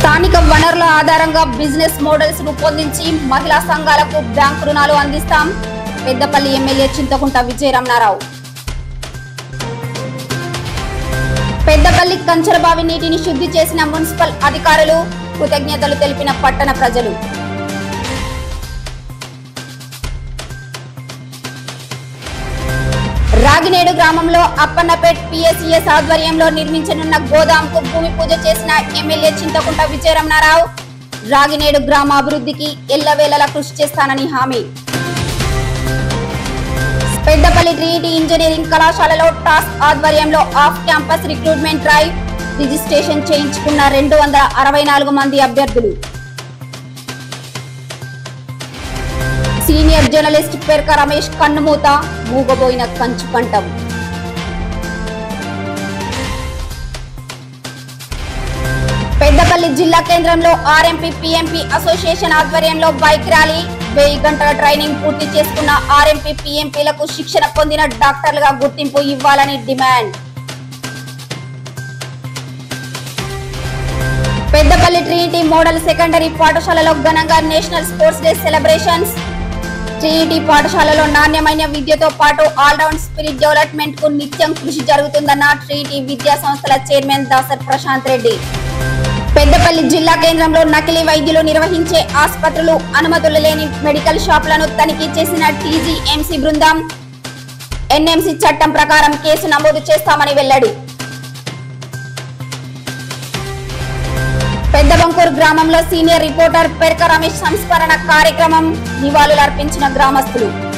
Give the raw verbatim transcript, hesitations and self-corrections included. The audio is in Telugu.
స్థానిక వనరుల ఆధారంగా బిజినెస్ మోడల్స్ రూపొందించి మహిళా సంఘాలకు బ్యాంకు రుణాలు అందిస్తాం. పెద్దపల్లి ఎమ్మెల్యే చింతకుంట విజయరమణారావు. పెద్దపల్లి కంచరబావి నీటిని శుద్ధి చేసిన మున్సిపల్ అధికారులు, కృతజ్ఞతలు తెలిపిన పట్టణ ప్రజలు. రాగినేడు గ్రామంలో అప్పన్నపేట్ పిఎస్ఈఎస్ ఆధ్వర్యంలో నిర్మించనున్న గోదాంకు భూమి పూజ చేసిన ఎమ్మెల్యే చింతకుంట విజయరమణారావు. రాగినేడు గ్రామ అభివృద్ధికి ఎల్లవేళలా కృషి చేస్తానని హామీ. పెద్దపల్లి ట్రినిటీ ఇంజనీరింగ్ కళాశాలలో టాస్క్ ఆధ్వర్యంలో off campus recruitment drive. Registration చేయించుకున్న రెండు వందల అరవై నాలుగు మంది అభ్యర్థులు. సీనియర్ జర్నలిస్ట్ పెర్క రమేష్ కన్నుమూత, మూగబోయిన కంచు కంఠం. పెద్దపల్లి జిల్లా కేంద్రంలో ఆర్ఎంపీ పిఎంపీ అసోసియేషన్ ఆధ్వర్యంలో బైక్ ర్యాలీ. వెయ్యి గంటల ట్రైనింగ్ పూర్తి చేసుకున్న ఆర్ఎంపీ పిఎంపీలకు శిక్షణ పొందిన డాక్టర్లుగా గుర్తింపు ఇవ్వాలని డిమాండ్. పెద్దపల్లి ట్రినిటీ మోడల్ సెకండరీ పాఠశాలలో ఘనంగా national sports day celebrations. Trinity పాఠశాలలో నాణ్యమైన విద్యతో పాటు ఆల్రౌండ్ స్పిరిట్ డెవలప్మెంట్ కు నిత్యం కృషి జరుగుతుందన్న ట్రినిటీ విద్యా సంస్థల చైర్మన్ దాసర్ ప్రశాంత్ రెడ్డి. పెద్దపల్లి జిల్లా కేంద్రంలో నకిలీ వైద్యులు నిర్వహించే ఆసుపత్రులు, అనుమతులు లేని మెడికల్ షాపులను తనిఖీ చేసిన టీజీఎంసీ బృందం. ఎన్ఎంసీ చట్టం ప్రకారం కేసు నమోదు చేస్తామని వెల్లడి. పెద్దబంకూరు గ్రామంలో సీనియర్ రిపోర్టర్ పెర్క రమేష్ సంస్మరణ కార్యక్రమం. నివాళులర్పించిన గ్రామస్తులు.